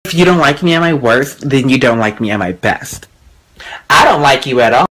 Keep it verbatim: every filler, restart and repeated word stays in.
If you don't like me at my worst, then you don't like me at my best. I don't like you at all.